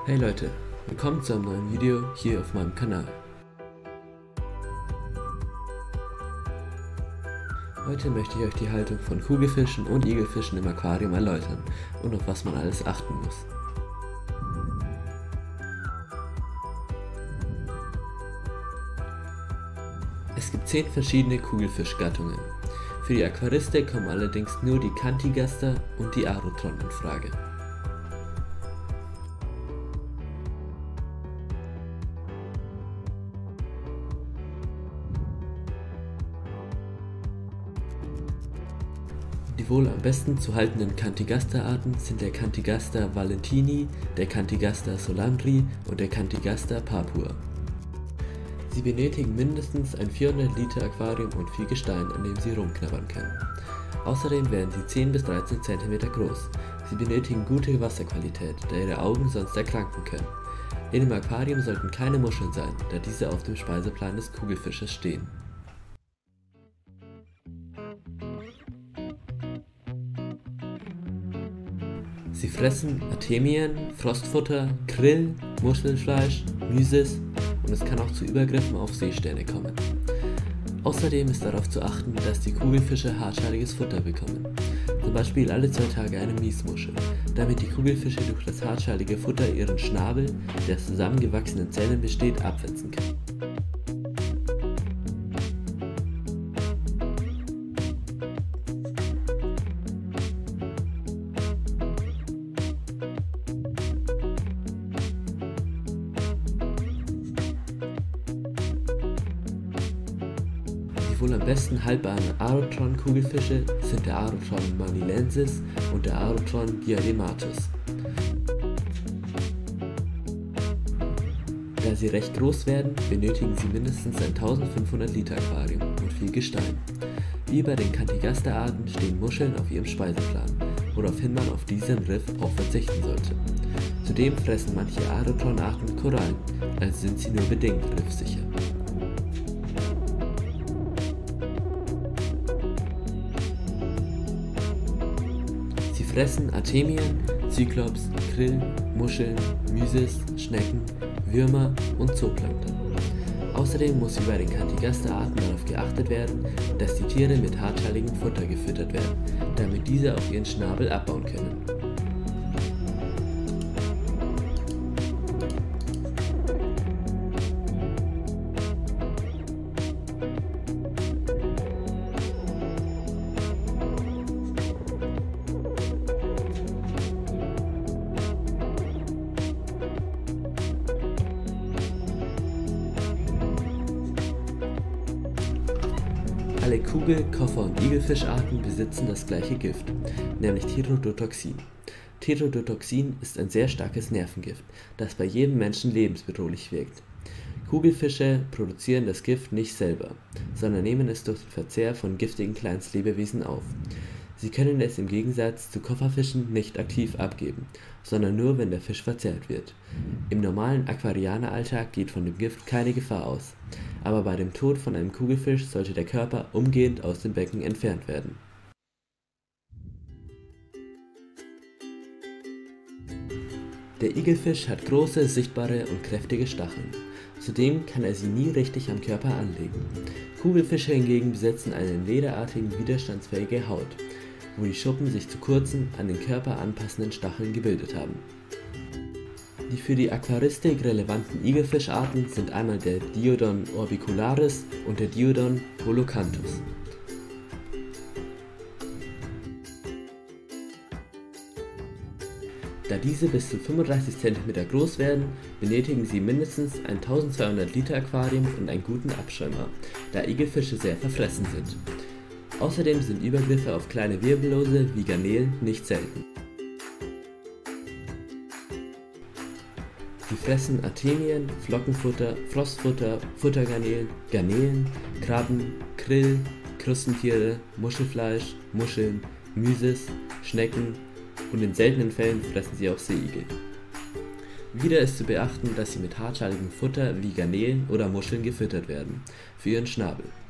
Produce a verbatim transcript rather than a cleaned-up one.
Hey Leute, willkommen zu einem neuen Video hier auf meinem Kanal. Heute möchte ich euch die Haltung von Kugelfischen und Igelfischen im Aquarium erläutern und auf was man alles achten muss. Es gibt zehn verschiedene Kugelfischgattungen. Für die Aquaristik kommen allerdings nur die Cantigaster und die Arutron in Frage. Die wohl am besten zu haltenden Cantigaster-Arten sind der Cantigaster valentini, der Cantigaster solandri und der Cantigaster papua. Sie benötigen mindestens ein vierhundert Liter Aquarium und viel Gestein, an dem sie rumknabbern können. Außerdem werden sie zehn bis dreizehn Zentimeter groß. Sie benötigen gute Wasserqualität, da ihre Augen sonst erkranken können. In dem Aquarium sollten keine Muscheln sein, da diese auf dem Speiseplan des Kugelfisches stehen. Sie fressen Artemien, Frostfutter, Krill, Muschelfleisch, Mysis und es kann auch zu Übergriffen auf Seesterne kommen. Außerdem ist darauf zu achten, dass die Kugelfische hartschaliges Futter bekommen. Zum Beispiel alle zwei Tage eine Miesmuschel, damit die Kugelfische durch das hartschalige Futter ihren Schnabel, der aus zusammengewachsenen Zellen besteht, abwetzen können. Die wohl am besten haltbaren Arutron-Kugelfische sind der Arutron manilensis und der Arutron diadematus. Da sie recht groß werden, benötigen sie mindestens ein eintausendfünfhundert Liter Aquarium und viel Gestein. Wie bei den Cantigaster-Arten stehen Muscheln auf ihrem Speiseplan, woraufhin man auf diesem Riff auch verzichten sollte. Zudem fressen manche Arutron-Arten Korallen, also sind sie nur bedingt riffsicher. Sie fressen Artemien, Zyklops, Krill, Muscheln, Mysis, Schnecken, Würmer und Zooplankton. Außerdem muss wie bei den Cantigaster-Arten darauf geachtet werden, dass die Tiere mit hartschaligem Futter gefüttert werden, damit diese auf ihren Schnabel abbauen können. Alle Kugel-, Koffer- und Igelfischarten besitzen das gleiche Gift, nämlich Tetrodotoxin. Tetrodotoxin ist ein sehr starkes Nervengift, das bei jedem Menschen lebensbedrohlich wirkt. Kugelfische produzieren das Gift nicht selber, sondern nehmen es durch den Verzehr von giftigen Kleinstlebewesen auf. Sie können es im Gegensatz zu Kofferfischen nicht aktiv abgeben, sondern nur, wenn der Fisch verzehrt wird. Im normalen Aquarianeralltag geht von dem Gift keine Gefahr aus, aber bei dem Tod von einem Kugelfisch sollte der Körper umgehend aus dem Becken entfernt werden. Der Igelfisch hat große, sichtbare und kräftige Stacheln. Zudem kann er sie nie richtig am Körper anlegen. Kugelfische hingegen besitzen eine lederartige, widerstandsfähige Haut, wo die Schuppen sich zu kurzen, an den Körper anpassenden Stacheln gebildet haben. Die für die Aquaristik relevanten Igelfischarten sind einmal der Diodon orbicularis und der Diodon holocanthus. Da diese bis zu fünfunddreißig Zentimeter groß werden, benötigen sie mindestens ein eintausendzweihundert Liter Aquarium und einen guten Abschäumer, da Igelfische sehr verfressen sind. Außerdem sind Übergriffe auf kleine Wirbellose wie Garnelen nicht selten. Sie fressen Artemien, Flockenfutter, Frostfutter, Futtergarnelen, Garnelen, Krabben, Krill, Krustentiere, Muschelfleisch, Muscheln, Mysis, Schnecken und in seltenen Fällen fressen sie auch Seeigel. Wieder ist zu beachten, dass sie mit hartschaligem Futter wie Garnelen oder Muscheln gefüttert werden, für ihren Schnabel.